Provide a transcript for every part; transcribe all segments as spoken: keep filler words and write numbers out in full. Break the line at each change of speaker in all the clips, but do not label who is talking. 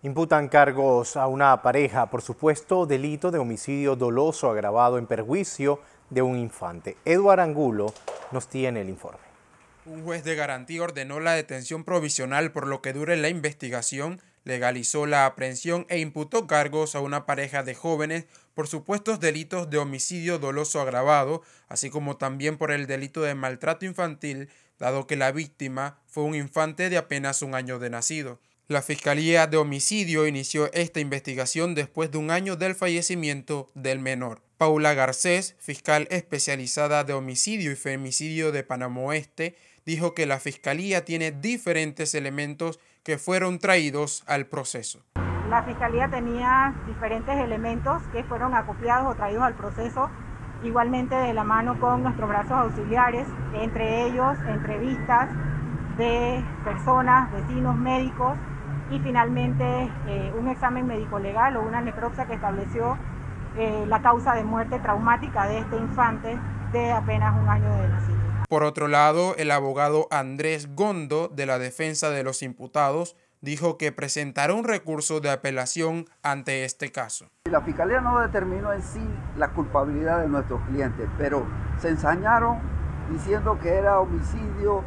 Imputan cargos a una pareja por supuesto delito de homicidio doloso agravado en perjuicio de un infante. Eduardo Angulo nos tiene el informe.
Un juez de garantía ordenó la detención provisional por lo que dure la investigación, legalizó la aprehensión e imputó cargos a una pareja de jóvenes por supuestos delitos de homicidio doloso agravado, así como también por el delito de maltrato infantil, dado que la víctima fue un infante de apenas un año de nacido. La Fiscalía de Homicidio inició esta investigación después de un año del fallecimiento del menor. Paula Garcés, fiscal especializada de homicidio y femicidio de Panamá Oeste, dijo que la Fiscalía tiene diferentes elementos que fueron traídos al proceso.
La Fiscalía tenía diferentes elementos que fueron acopiados o traídos al proceso, igualmente de la mano con nuestros brazos auxiliares, entre ellos entrevistas de personas, vecinos, médicos, y finalmente eh, un examen médico-legal o una necropsia que estableció eh, la causa de muerte traumática de este infante de apenas un año de nacido.
Por otro lado, el abogado Andrés Gondo, de la defensa de los imputados, dijo que presentará un recurso de apelación ante este caso.
La Fiscalía no determinó en sí la culpabilidad de nuestros clientes, pero se ensañaron diciendo que era homicidio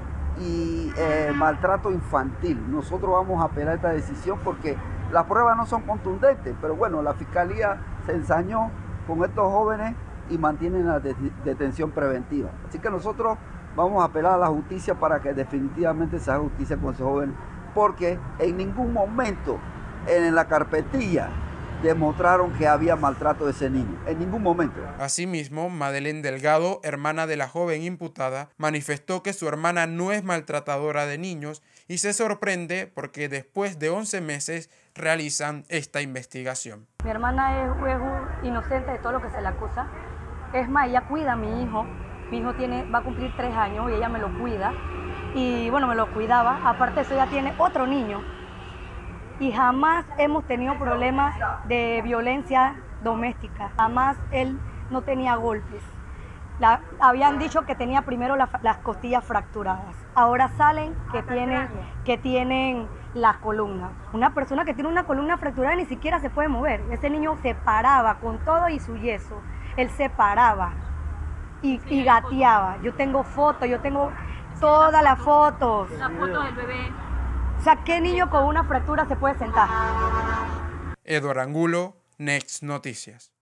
y eh, maltrato infantil. Nosotros vamos a apelar esta decisión porque las pruebas no son contundentes, pero bueno, la Fiscalía se ensañó con estos jóvenes y mantienen la de detención preventiva. Así que nosotros vamos a apelar a la justicia para que definitivamente se haga justicia con esos jóvenes, porque en ningún momento en la carpetilla demostraron que había maltrato de ese niño, en ningún momento.
Asimismo, Madeleine Delgado, hermana de la joven imputada, manifestó que su hermana no es maltratadora de niños y se sorprende porque después de once meses realizan esta investigación.
Mi hermana es, es inocente de todo lo que se le acusa. Es más, ella cuida a mi hijo. Mi hijo tiene, va a cumplir tres años y ella me lo cuida. Y bueno, me lo cuidaba. Aparte de eso, ella tiene otro niño. Y jamás hemos tenido problemas de violencia doméstica. Jamás él no tenía golpes. La, habían dicho que tenía primero la, las costillas fracturadas. Ahora salen que tienen, que tienen la columna. Una persona que tiene una columna fracturada ni siquiera se puede mover. Ese niño se paraba con todo y su yeso. Él se paraba y, y gateaba. Yo tengo fotos, yo tengo todas las fotos.
Las fotos del bebé.
O sea, ¿qué niño con una fractura se puede sentar?
Eduardo Angulo, Next Noticias.